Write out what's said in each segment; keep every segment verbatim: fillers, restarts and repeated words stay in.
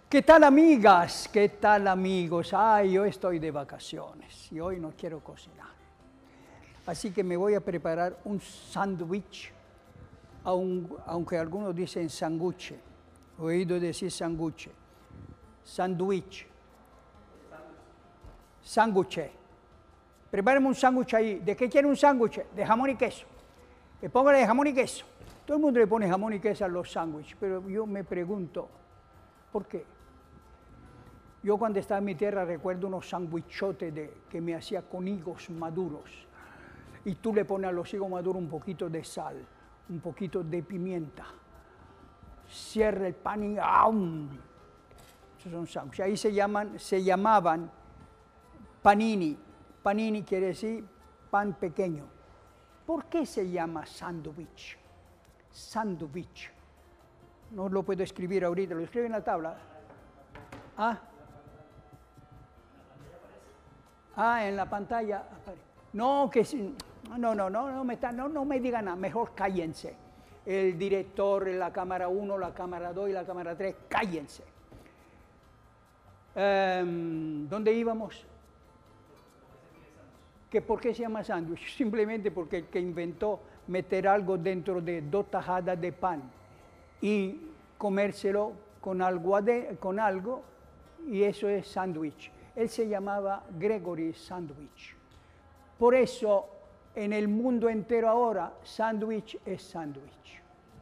¿Qué tal, amigas? ¿Qué tal, amigos? Ay, yo estoy de vacaciones y hoy no quiero cocinar. Así que me voy a preparar un sándwich, aunque algunos dicen sanguche. He oído decir sanguche. Sándwich. Sándwich. Prepárame un sándwich ahí. ¿De qué quiere un sándwich? De jamón y queso. Le póngale de jamón y queso. Todo el mundo le pone jamón y queso a los sándwiches, pero yo me pregunto, ¿por qué? Yo cuando estaba en mi tierra recuerdo unos sándwichotes que me hacía con higos maduros. Y tú le pones a los higos maduros un poquito de sal, un poquito de pimienta. Cierra el pan y ¡aum! Esos son sándwiches. Ahí se, llaman, se llamaban panini. Panini quiere decir pan pequeño. ¿Por qué se llama sándwich? Sándwich. No lo puedo escribir ahorita, lo escribo en la tabla. ¿Ah? Ah, en la pantalla. No, que no, no, no, no me, no, no me digan nada, mejor cállense. El director, la cámara uno, la cámara dos y la cámara tres, cállense. Um, ¿Dónde íbamos? ¿Que ¿Por qué se llama sándwich? Simplemente porque el que inventó meter algo dentro de dos tajadas de pan y comérselo con algo, de, con algo y eso es sándwich. Él se llamaba Gregory Sandwich. Por eso, en el mundo entero ahora, sándwich es sándwich.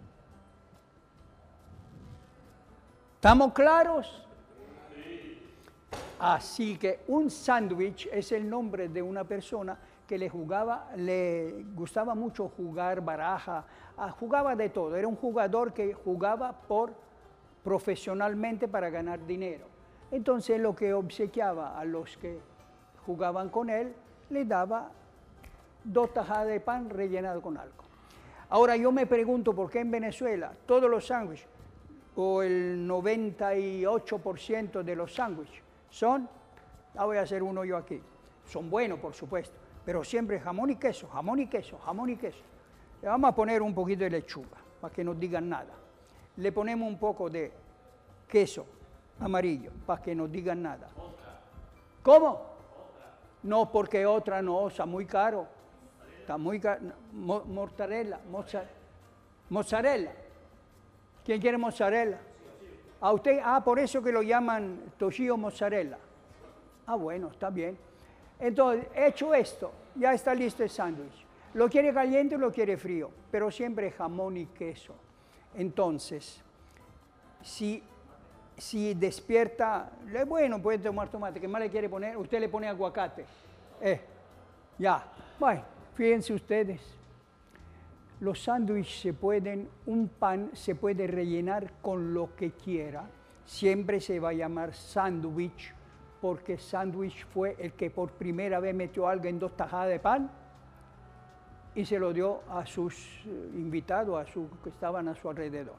¿Estamos claros? Sí. Así que un sándwich es el nombre de una persona que le jugaba, le gustaba mucho jugar baraja, jugaba de todo. Era un jugador que jugaba por profesionalmente para ganar dinero. Entonces lo que obsequiaba a los que jugaban con él, le daba dos tajadas de pan rellenado con algo. Ahora yo me pregunto por qué en Venezuela todos los sándwiches, o el noventa y ocho por ciento de los sándwiches son, ah, voy a hacer uno yo aquí, son buenos por supuesto, pero siempre jamón y queso, jamón y queso, jamón y queso. Le vamos a poner un poquito de lechuga para que no digan nada. Le ponemos un poco de queso amarillo, para que no digan nada. Otra. ¿Cómo? Otra. No, porque otra no, está muy caro. Está muy caro. Mo mozzarella, mozzarella. Mozzarella. ¿Quién quiere mozzarella? A usted, ah, por eso que lo llaman toshio mozzarella. Ah, bueno, está bien. Entonces, hecho esto, ya está listo el sándwich. ¿Lo quiere caliente o lo quiere frío? Pero siempre jamón y queso. Entonces, si Si despierta, bueno, puede tomar tomate, ¿qué más le quiere poner? Usted le pone aguacate. Eh, ya, bueno, fíjense ustedes. Los sándwiches se pueden, un pan se puede rellenar con lo que quiera. Siempre se va a llamar sándwich, porque sándwich fue el que por primera vez metió algo en dos tajadas de pan y se lo dio a sus invitados, a sus que estaban a su alrededor.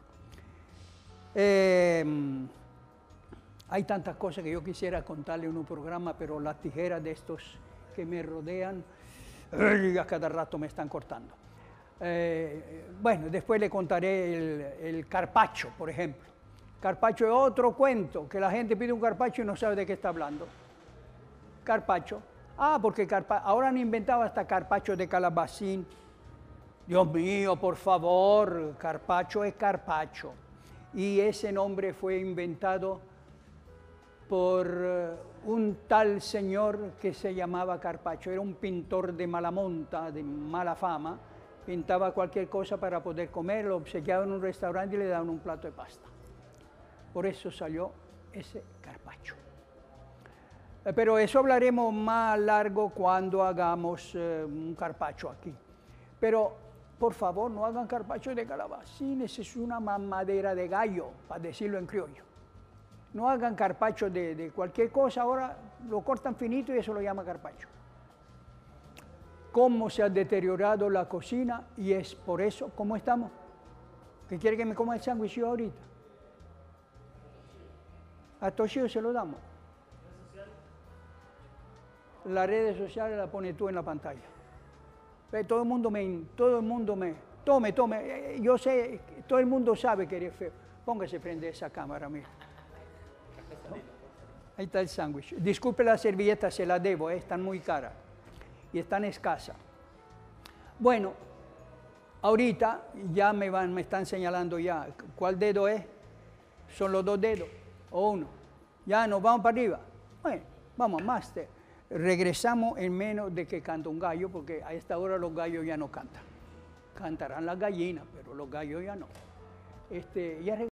Eh, Hay tantas cosas que yo quisiera contarle en un programa, pero las tijeras de estos que me rodean, a cada rato me están cortando. Eh, bueno, después le contaré el, el carpaccio, por ejemplo. Carpaccio es otro cuento, que la gente pide un carpaccio y no sabe de qué está hablando. Carpaccio. Ah, porque carpa ahora han inventado hasta carpaccio de calabacín. Dios mío, por favor, carpaccio es carpaccio. Y ese nombre fue inventado por un tal señor que se llamaba Carpaccio. Era un pintor de mala monta, de mala fama. Pintaba cualquier cosa para poder comer, lo obsequiaba en un restaurante y le daban un plato de pasta. Por eso salió ese Carpaccio. Pero eso hablaremos más largo cuando hagamos eh, un Carpaccio aquí. Pero, por favor, no hagan Carpaccio de calabacines, es una mamadera de gallo, para decirlo en criollo. No hagan carpaccio de, de cualquier cosa, ahora lo cortan finito y eso lo llama carpaccio. Cómo se ha deteriorado la cocina y es por eso, ¿cómo estamos? ¿Qué quiere que me coma el sándwich yo ahorita? A Toshio se lo damos. Las redes sociales la pones tú en la pantalla. Todo el mundo me, todo el mundo me, tome, tome, yo sé, todo el mundo sabe que eres feo. Póngase frente a esa cámara, mira. Ahí está el sándwich. Disculpe la servilleta, se la debo, eh, están muy caras y están escasas. Bueno, ahorita ya me, van, me están señalando ya cuál dedo es. Son los dos dedos o uno. Ya nos vamos para arriba. Bueno, vamos, máster. Regresamos en menos de que canta un gallo, porque a esta hora los gallos ya no cantan. Cantarán las gallinas, pero los gallos ya no. Este, ya